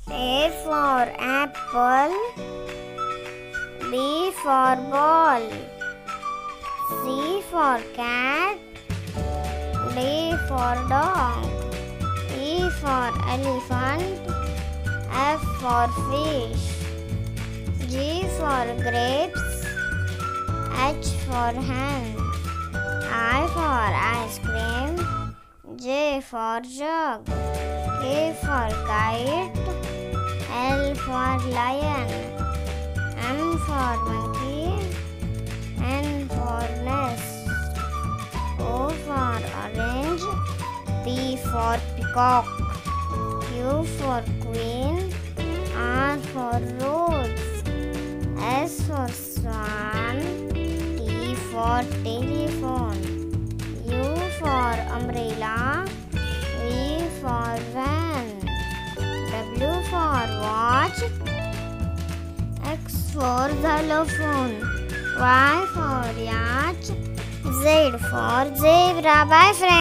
A for apple, B for ball, C for cat, D for dog, E for elephant, F for fish, G for grapes, H for hen, I for ice cream, J for jug, K for kite, L for lion, M for monkey, N for nest, O for orange, P for peacock, Q for queen, R for rose, S for swan, T for telephone, U for umbrella, V for van, W for watch, X for xylophone, Y for yacht, Z for zebra. Bye friends.